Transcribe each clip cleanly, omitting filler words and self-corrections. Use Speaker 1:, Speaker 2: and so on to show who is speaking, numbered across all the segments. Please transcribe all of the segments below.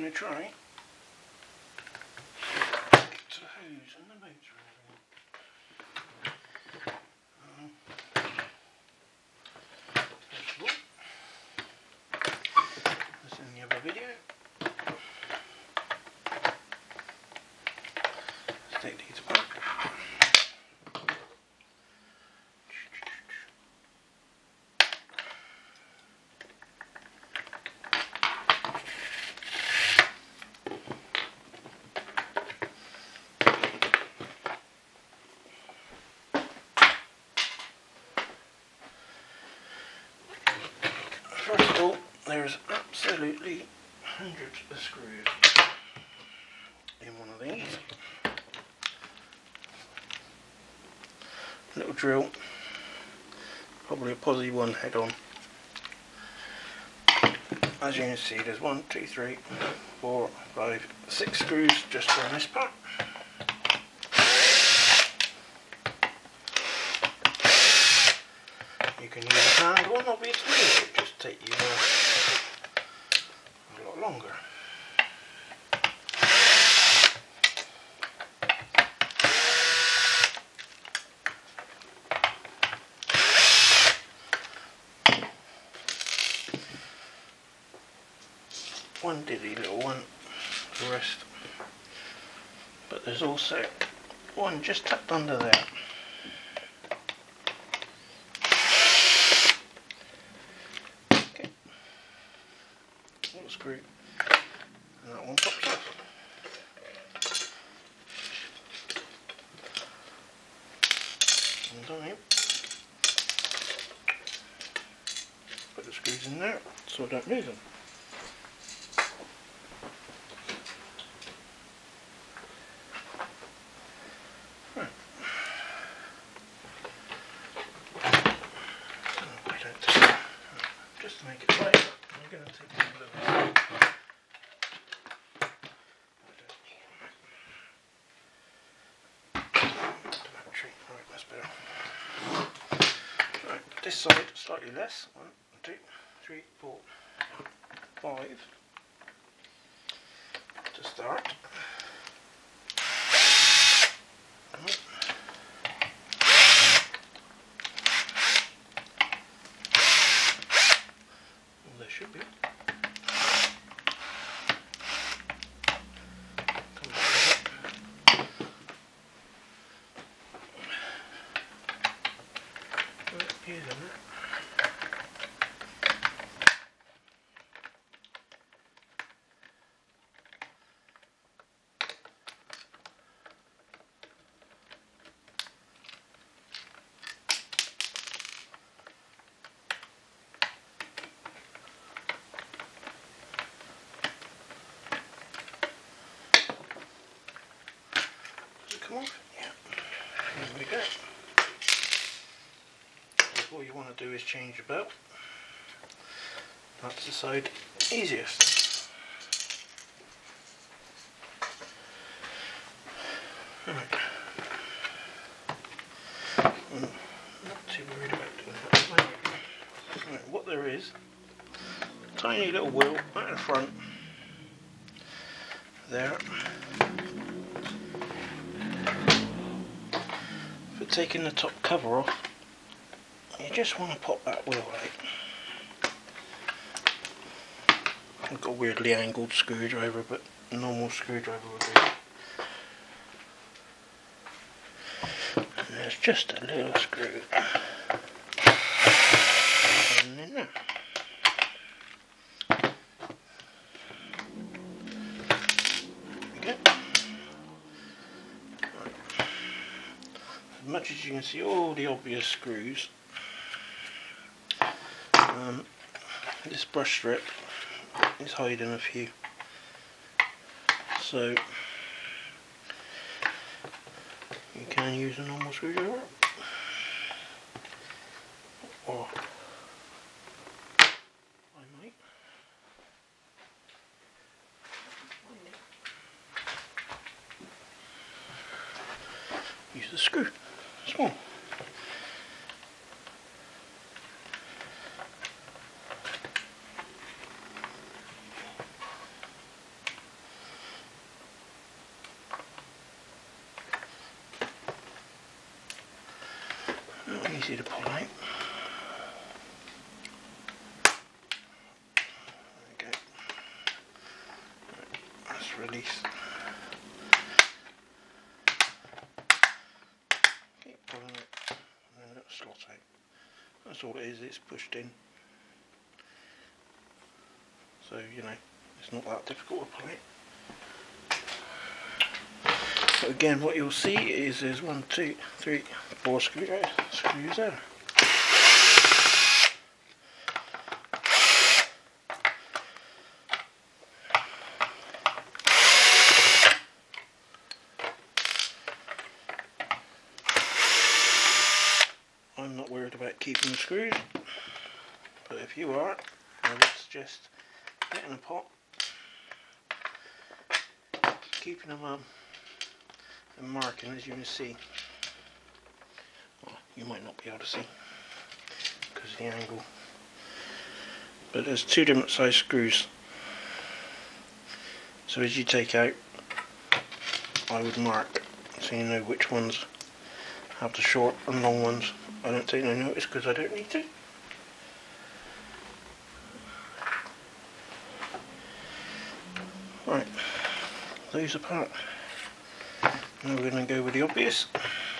Speaker 1: to try to the hose and the motor. First of all, as in the other video, let's take these apart. First of all, there's absolutely hundreds of screws in one of these. Little drill, probably a posi one head on. As you can see, there's 1, 2, 3, 4, 5, 6 screws just on this part. You can use a hand one, obviously, it will just take you a lot longer. One diddy little one, the rest. But there's also one just tucked under there. Okay. Little screw. And that one pops off. Undone it. Put the screws in there so I don't lose them. Just to make it right, I'm going to take these little ones. I don't need them. The battery, right, that's better. Right, this side slightly less. 1, 2, 3, 4, 5 to start. Should be. Come back. Right, here's in there. Come off? Yeah. There we go. All you want to do is change your belt. That's the side easiest. Right. I'm not too worried about doing that. Right, what there is, a tiny little wheel at the front. There. For taking the top cover off, you just want to pop that wheel out. I've got a weirdly angled screwdriver, but a normal screwdriver will do. And there's just a little screw. And in there. As much as you can see all the obvious screws, this brush strip is hiding a few, so you can use a normal screwdriver, or I might use the screw. Small. Not easy to pull out. There we go. Right, let's release. Keep pulling it, and then it'll slot out. That's all it is, it's pushed in. So, you know, it's not that difficult to pull it. So again, what you'll see is there's 1, 2, 3, 4 screws there. I'm not worried about keeping the screws, but if you are, I would suggest getting a pot, keeping them and marking, as you can see. Well, you might not be able to see because of the angle, but there's 2 different size screws, so as you take out, I would mark so you know which ones have the short and long ones. I don't take no notice because I don't need to. Right, those apart. Now we're going to go with the obvious.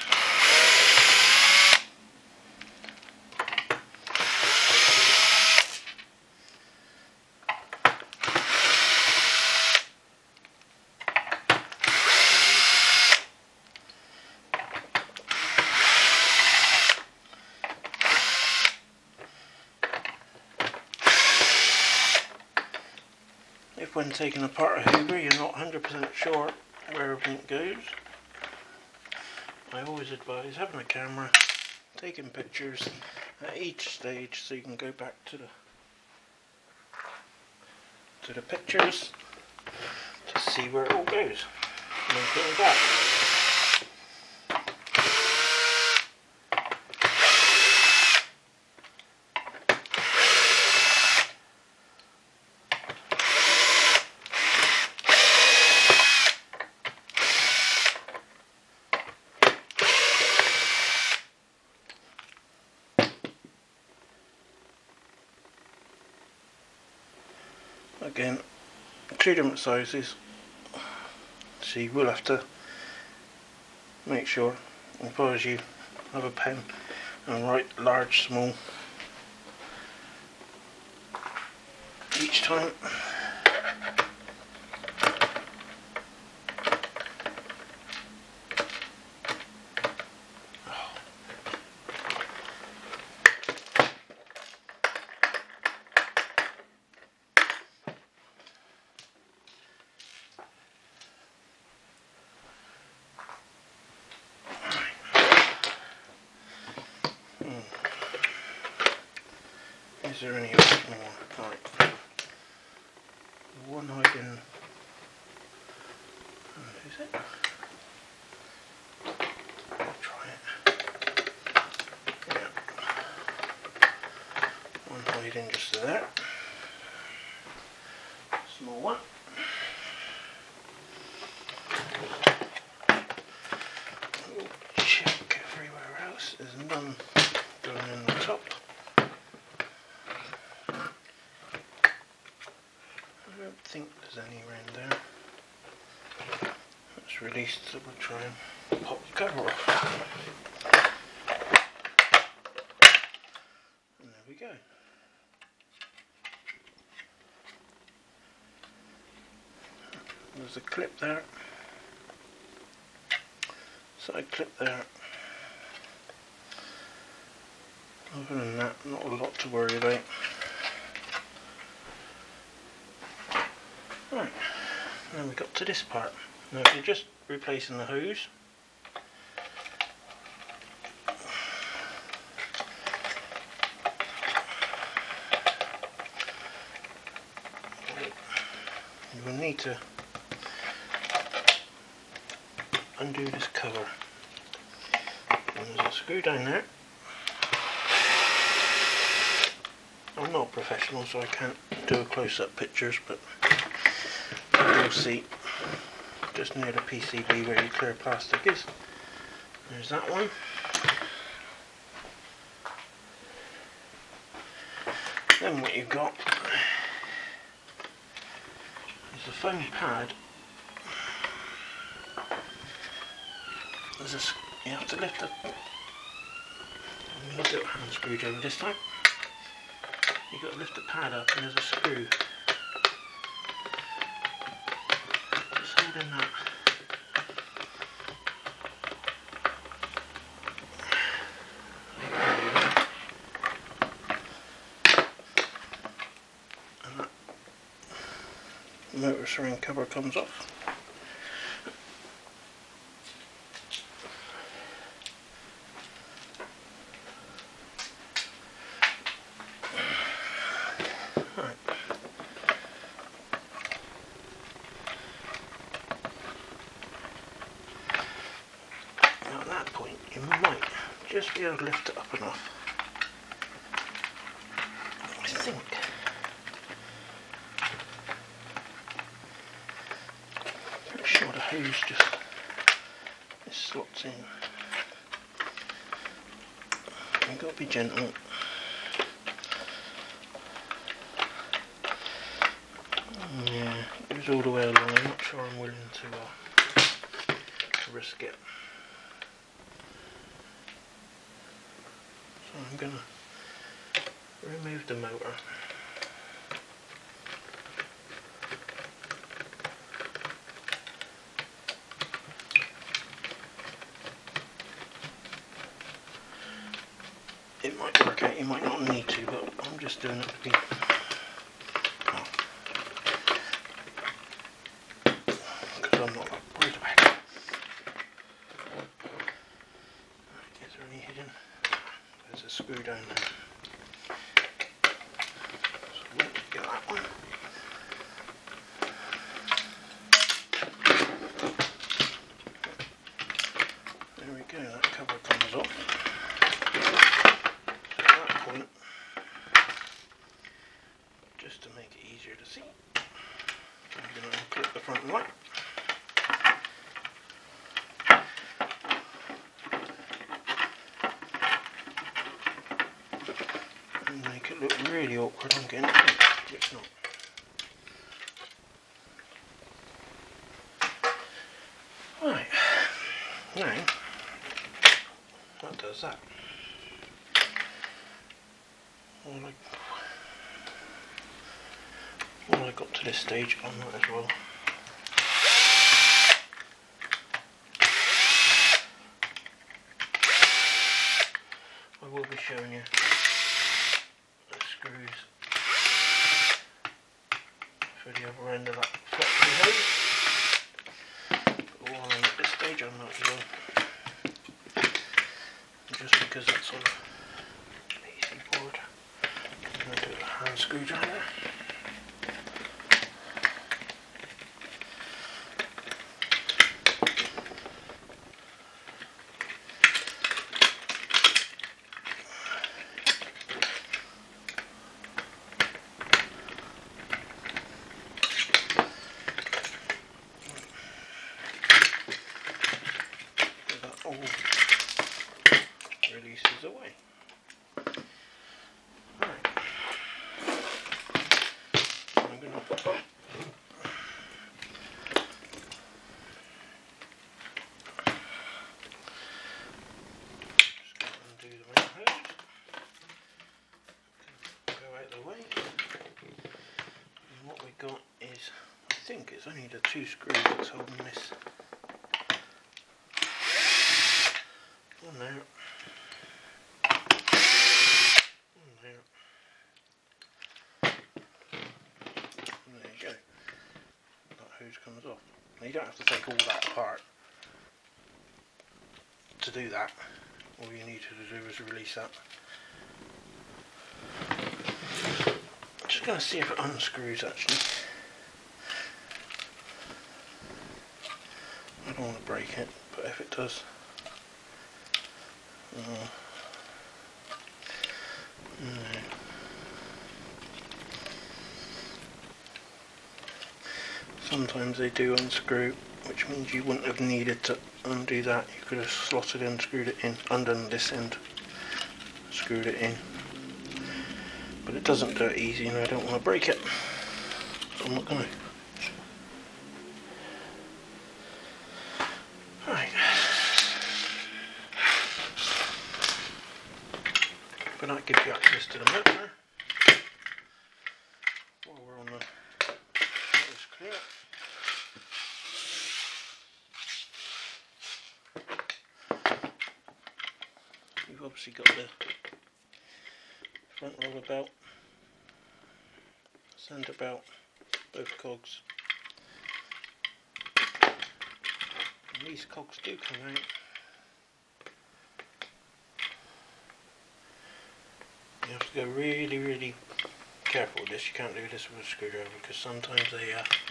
Speaker 1: If when taking apart a Hoover you're not 100% sure where everything goes, I always advise having a camera, taking pictures at each stage so you can go back to the pictures to see where it all goes and then put it back. Again, 2 different sizes, so you will have to make sure, if I was you, have a pen and write large, small each time. Is there any more? Right. One hiding. Is it? I'll try it. Yeah. One hiding just there. Small one. We'll check everywhere else. There's none going in the top. I don't think there's any around there. Let's release, so we'll try and pop the cover off. And there we go. There's a clip there. Side clip there. Other than that, not a lot to worry about. Right, now we got to this part. Now if you're just replacing the hose, you will need to undo this cover. And there's a screw down there. I'm not a professional, so I can't do a close-up pictures, but you'll see just near the PCB where your clear plastic is. There's that one. Then what you've got is a foam pad. You have to lift the. I'm going to do a hand screwdriver this time. You've got to lift the pad up and there's a screw. Just holding that. And that motor surround cover comes off. You might just be able to lift it up enough. I think. Pretty sure the hose just slots in. You've got to be gentle. Yeah, it goes all the way along. I'm not sure I'm willing to risk it. I'm going to remove the motor. It might work out, you might not need to, but I'm just doing it to be... because I'm not worried about it. Is there any hidden? There's a screw down there. So we'll get that one. There we go, that cover comes off. So at that point, just to make it easier to see, I'm going to unclip the front light. Make it look really awkward. I'm getting it, but it's not. Right, now that does that. When I got to this stage, I might as well. I will be showing you screws for the other end of that flexi hose. But while I'm at this stage, I'm not sure. Just because that's on an easy board, I'm going to do a hand screwdriver. Releases away. Right. I'm going to undo the main hose. Go out of the way. And what we got is, I think it's only the two screws that's holding this. One there. There you go. That hose comes off. Now you don't have to take all that apart to do that. All you need to do is release that. I'm just going to see if it unscrews actually. I don't want to break it, but if it does. No. Sometimes they do unscrew, which means you wouldn't have needed to undo that. You could have slotted and screwed it in, undone this end, screwed it in. but it doesn't do it easy, and I don't want to break it, so I'm not going to. Right, but that gives you access to the motor while we're on the motor's clear. You've obviously got the front roller belt, centre belt, both cogs. And these cogs do come out. You have to go really, really careful with this. You can't do this with a screwdriver because sometimes they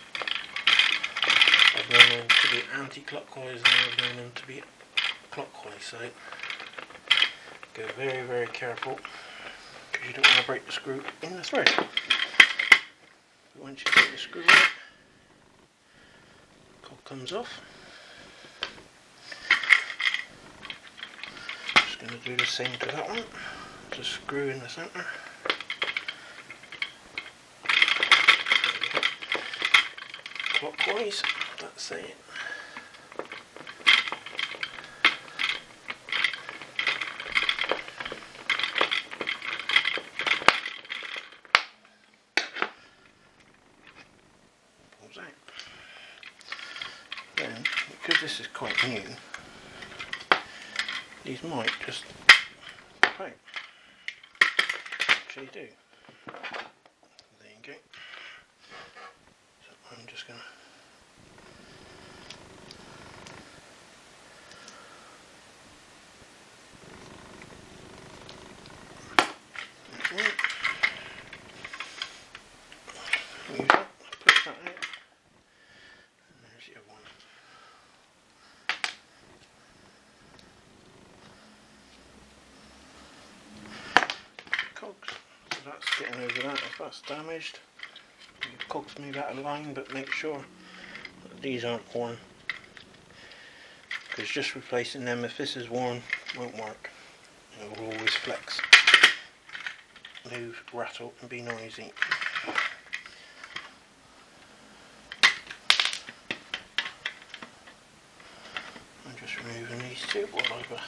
Speaker 1: I've known them to be anti-clockwise and I've known them to be clockwise, so go very, very careful because you don't want to break the screw in the thread. But once you get the screw out, the cog comes off. Just going to do the same to that one. Just screw in the centre. Clockwise, that's it. Pulls out. Then, because this is quite new, these might just pop out. Actually do. There you go. So I'm just going to use that, push that out, and there's the other one. Cogs, so that's getting over that. If that's damaged, your cogs move out of line, but make sure that these aren't worn, because just replacing them, if this is worn, won't work. It will always flex, move, rattle and be noisy. I'm just removing these two while I've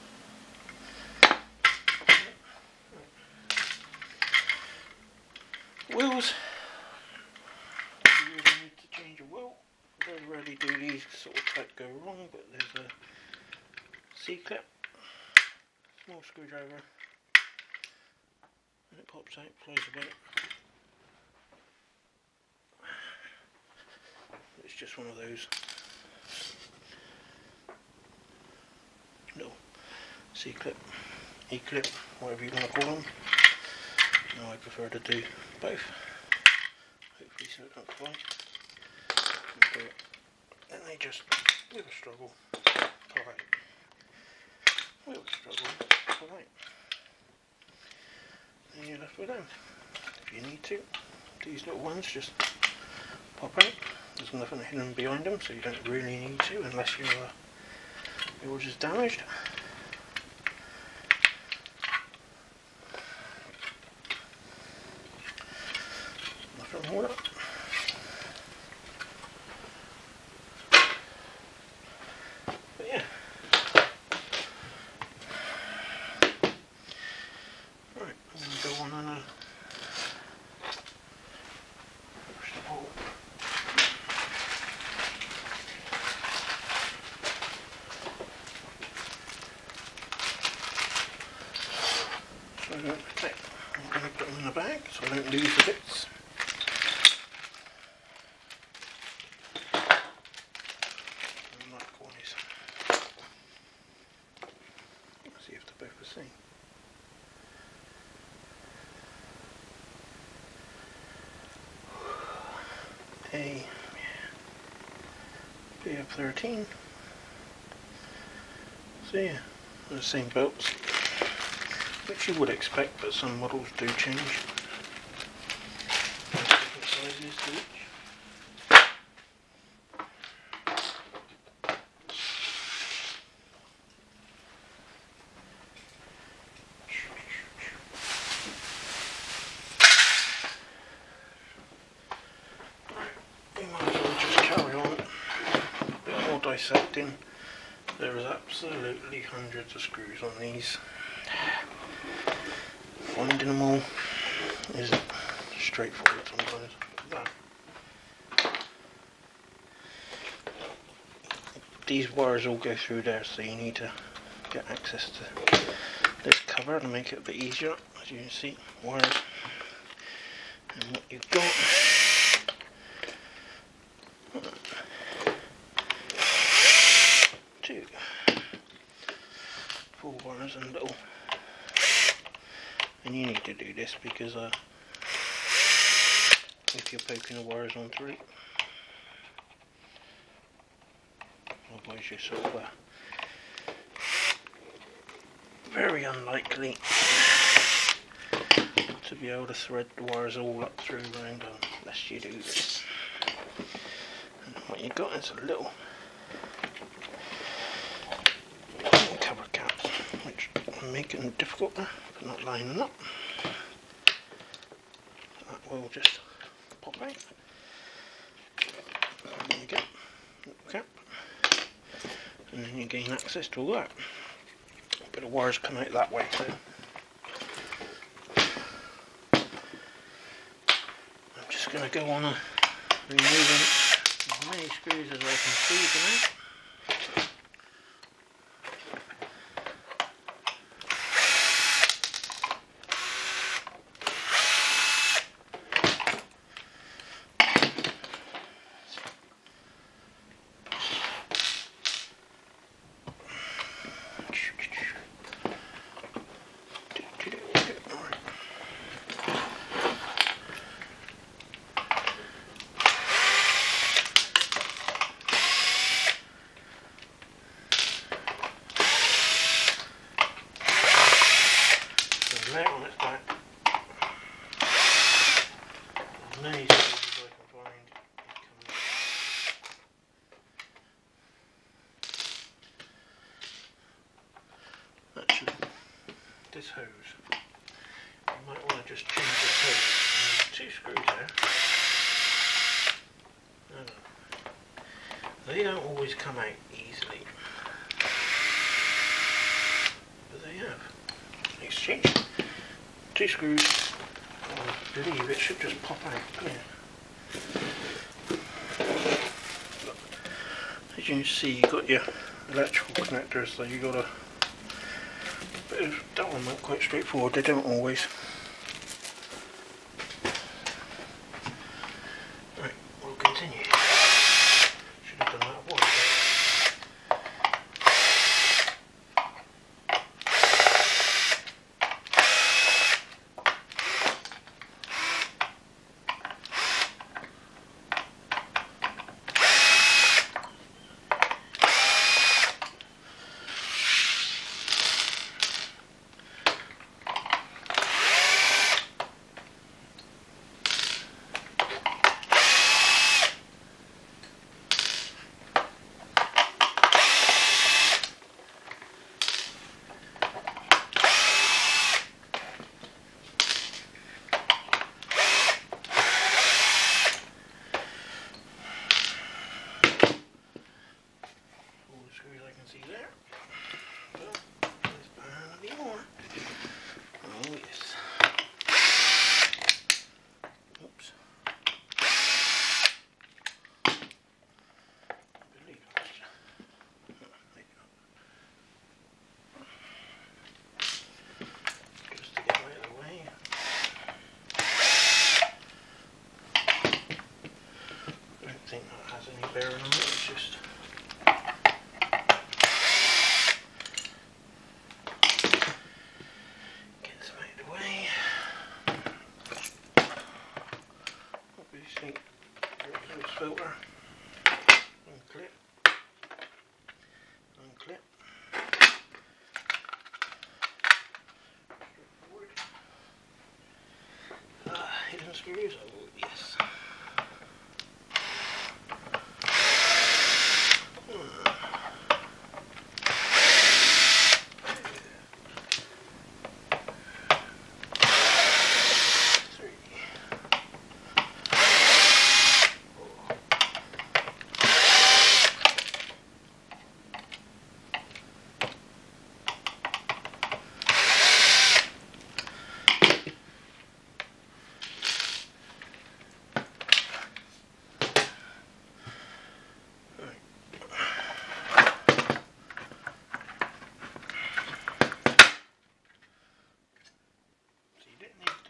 Speaker 1: wheels. If you really need to change a wheel, very rarely do these sort of type go wrong, but there's a C-clip, small screwdriver, and it pops out, flies about. It's just one of those little C-clip, E-clip, whatever you want to call them. No, I prefer to do both, hopefully so it don't fly. And do it. Then they just, with a struggle, pull out. With a struggle, pull out. And you're left with them. If you need to, these little ones just pop out. There's nothing hidden behind them, so you don't really need to unless yours is damaged. Nothing wrong with it. But yeah. Right, I'm going to go on and first of all, so I'm going to put them in the bag so I don't lose the bits. And likewise, let's see if they're both the same. A BF13. So yeah, they're the same belts, which you would expect, but some models do change. There's different sizes to each. dissecting. There is absolutely hundreds of screws on these. Finding them all isn't straightforward sometimes. These wires all go through there, so you need to get access to this cover to make it a bit easier. As you can see, wires, and what you've got. 2, 4 wires and little. And you need to do this because if you're poking the wires on through, otherwise you're sort of very unlikely to be able to thread the wires all up through around unless you do this. And what you've got is a little cover cap, which I'm making it difficult for not lining up. That will just pop out. There you go, little cap. And then you gain access to all that. But the wires come out that way, so I'm just going to go on removing as many screws as I can squeeze them out. Now on its back, as many screws as I can find. Actually, this hose, you might want to just change this hose. There's 2 screws there. They don't always come out easily, but they have. Exchange 2 screws. I believe it should just pop out clear. As you can see, you've got your electrical connectors, so you've got that one went quite straightforward. They don't always. Right, we'll continue. Should have done that once. See there? Well, there's plenty more. Oh yes. Oops. I believe it. No, maybe not. Just to get out of the way. I don't think that has any bearing on it, it's just filter, unclip, unclip, hidden screws, oh yes.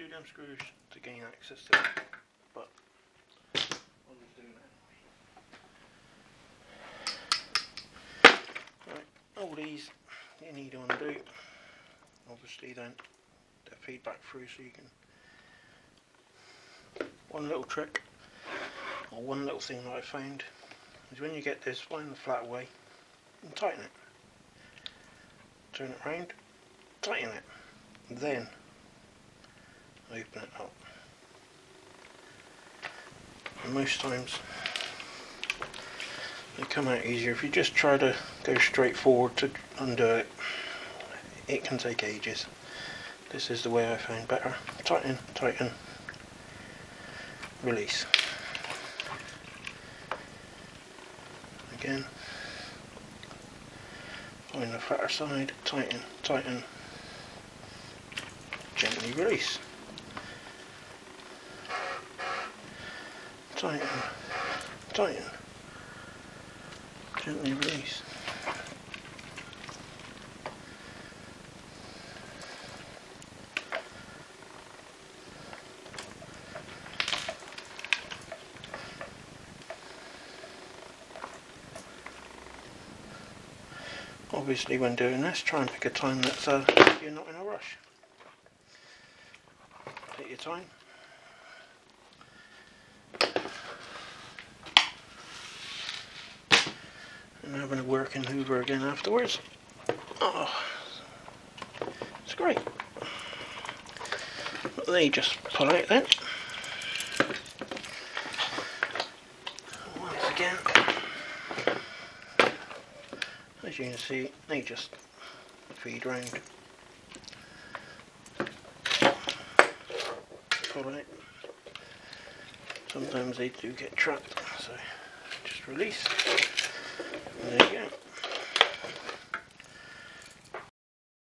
Speaker 1: do them screws to gain access to it, but I'll just do that anyway. Right, all these you need to undo. Obviously then they feed back through, so you can. One little trick, or one little thing that I found, is when you get this, find the flat way and tighten it. Turn it round, tighten it, and then open it up. And most times they come out easier. If you just try to go straight forward to undo it, it can take ages. This is the way I found better. Tighten, tighten, release. Again, find the flatter side, tighten, tighten, gently release. Tighten, tighten, gently release. Obviously when doing this, try and pick a time that's you're not in a rush. Take your time. And having a working hoover again afterwards. Oh, it's great. But they just pull out then. Once again, as you can see, they just feed round. Pull out. Sometimes they do get trapped, so just release. And there you go.